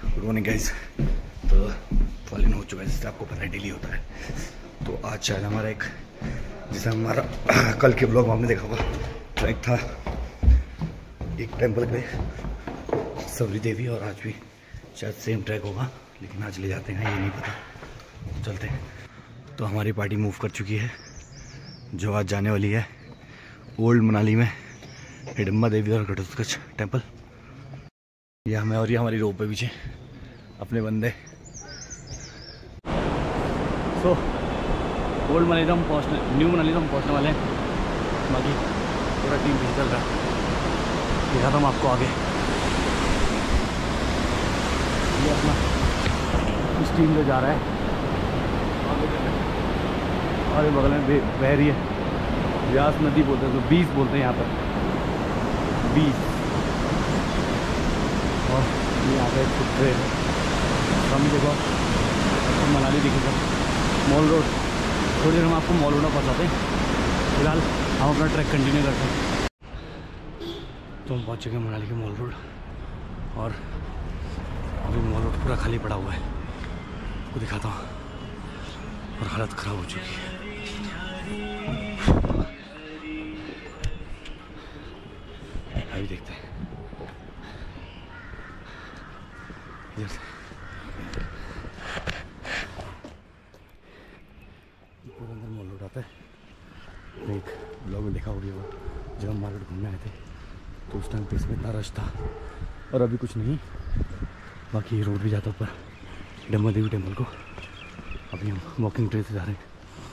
Good morning guys. तो fallen हो चुका है, जिससे आपको पता है डेली होता है। तो आज शायद हमारा एक, जैसे हमारा कल के ब्लॉग में आपने देखा होगा, ट्रैक था एक टेम्पल पे सबरी देवी, और आज भी शायद सेम ट्रैक होगा, लेकिन आज ले जाते हैं ये नहीं पता, चलते हैं। तो हमारी पार्टी मूव कर चुकी है, जो आज जाने वाली है ओल्ड मनाली में हिडम्बा देवी और घटोत्कच टेम्पल। ये हमें और ये हमारी रोप पे पीछे अपने बंदे। सो ओल्ड मनाली हम पहुँचने, न्यू मनाली हम पहुँचने वाले हैं। बाकी पूरा टीम पीछे चल रहा है, दिखाता हूँ आपको आगे। ये अपना इस टीम जो जा रहा है, और ये बगल में बह रही है व्यास नदी बोलते हैं, तो 20 बोलते हैं यहाँ पर 20। और ये यहाँ पे फुट ट्रेन हम देखो, तो मनाली दिखेगा मॉल रोड। थोड़ी देर हम आपको मॉल रोड पहुँचाते हैं, फिलहाल हम अपना ट्रैक कंटिन्यू करते हैं। तो हम पहुँच चुके हैं मनाली के मॉल रोड, और अभी मॉल रोड पूरा खाली पड़ा हुआ है, आपको दिखाता हूँ। और हालत ख़राब हो चुकी है। अभी देखते हैं इधर से पूरा अंदर मॉल रोड आता है। एक ब्लॉग में देखा होगी वो, जब हम मार्केट घूमने आए थे तो उस टाइम पे इसमें इतना रश था, और अभी कुछ नहीं। बाकी रोड भी जाता ऊपर हिडम्बा देवी टेम्पल को। अभी हम वॉकिंग ट्रेल से जा रहे हैं।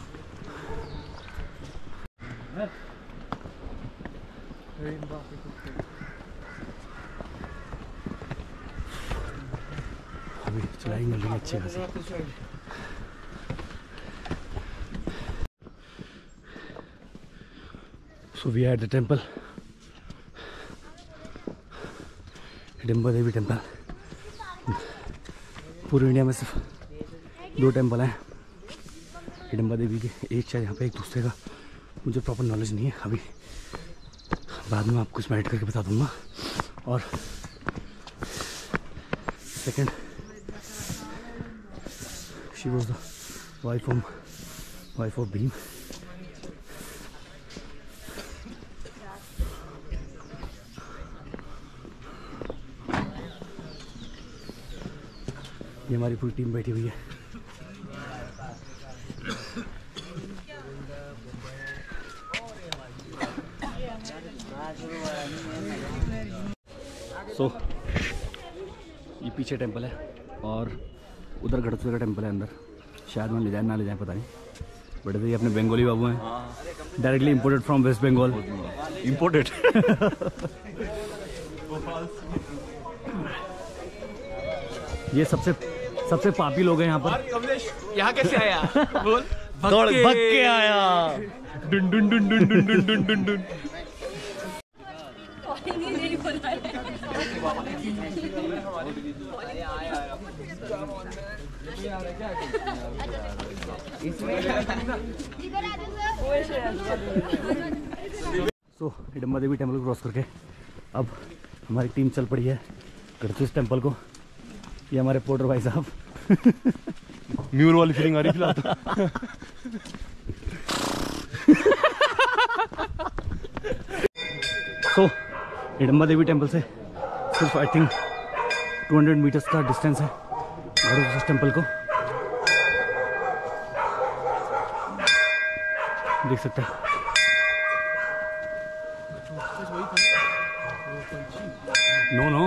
अभी चलाई मिल रही है अच्छी खासी। So we are at the temple, Hidimba Devi temple. पूरे इंडिया में सिर्फ 2 टेम्पल हैं हिडम्बा देवी के, एक शायद यहाँ पे, एक दूसरे का मुझे प्रॉपर नॉलेज नहीं है। अभी बाद में आपको इसमें ऐड करके बता दूंगा। और second, she was the wife of Bhim. ये हमारी पूरी टीम बैठी हुई है। सो ये पीछे टेंपल है, और उधर घटोत्कच का टेंपल है अंदर। शायद मैं ले जाए ना ले जाए पता नहीं, बट ये अपने बंगाली बाबू हैं, directly imported from West Bengal. Imported ये सबसे पापी लोग हैं यहाँ पर। यहाँ कैसे आया? बोल। भग के आया। डुन डुन डुन डुन डुन डुन डुन डुन डुन। सो हिडम्बा देवी टेम्पल को क्रॉस करके अब हमारी टीम चल पड़ी है घटोत्कच टेम्पल को। ये हमारे पोर्टर भाई साहब। म्यूर वाली फीलिंग आ रही फिलहाल तो। सो हिडम्बा देवी टेम्पल से सिर्फ आई थिंक 200 मीटर्स का डिस्टेंस है घटोत्कच टेम्पल को, देख सकते हैं। नो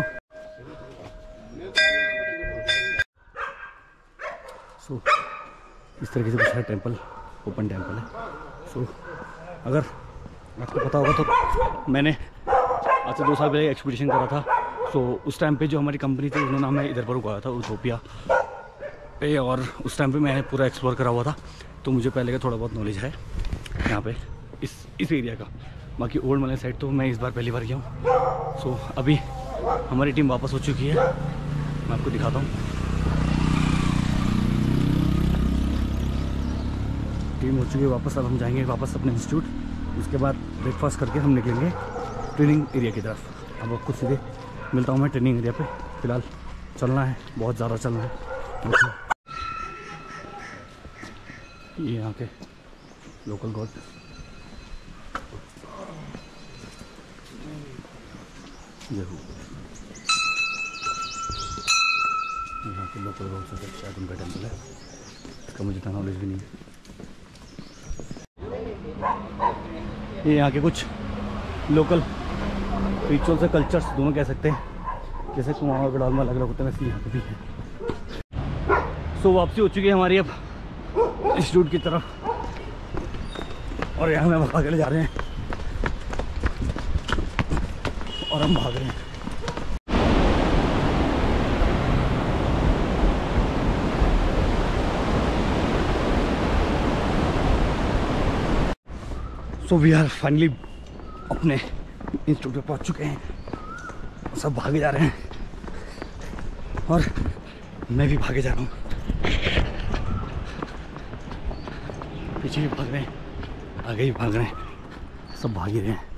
सो इस तरीके से कुछ है टेम्पल, ओपन टेम्पल है। सो अगर आपको पता होगा तो मैंने आज से 2 साल पहले एक्सपीडिशन करा था। सो उस टाइम पे जो हमारी कंपनी थी उन्होंने हमें इधर पर रुकाया था, यूथोपिया पे, और उस टाइम पे मैंने पूरा एक्सप्लोर करा हुआ था, तो मुझे पहले का थोड़ा बहुत नॉलेज है यहाँ पे इस एरिया का। बाकी ओल्ड मनाली साइड तो मैं इस बार पहली बार गया हूँ। सो अभी हमारी टीम वापस हो चुकी है, मैं आपको दिखाता हूँ। टीम हो चुकी है वापस। अब हम जाएंगे वापस अपने इंस्टीट्यूट, उसके बाद ब्रेकफास्ट करके हम निकलेंगे ट्रेनिंग एरिया की तरफ। अब आपको सीधे मिलता हूँ मैं ट्रेनिंग एरिया पे। फिलहाल चलना है, बहुत ज़्यादा चलना है। ये यहाँ के लोकल गॉड, देखो यहाँ के लोकल गॉड से शायद उनका टेम्पल है, इसका मुझे इतना नॉलेज भी नहीं है। ये यहाँ के कुछ लोकल रिचुअल्स और कल्चर्स दोनों कह सकते हैं, जैसे कुमाऊं और गढ़वाल में अलग अलग होते हैं, वैसे यहाँ पे भी है। सो वापसी हो चुकी है हमारी अब इंस्टीट्यूट की तरफ, और यहाँ में भागने जा रहे हैं और हम भाग रहे हैं। सो वी आर फाइनली अपने इंस्टीट्यूट पे पहुंच चुके हैं, सब भागे जा रहे हैं और मैं भी भागे जा रहा हूँ, पीछे भी भाग रहे हैं, आगे भी भाग रहे हैं, सब भाग ही रहे हैं।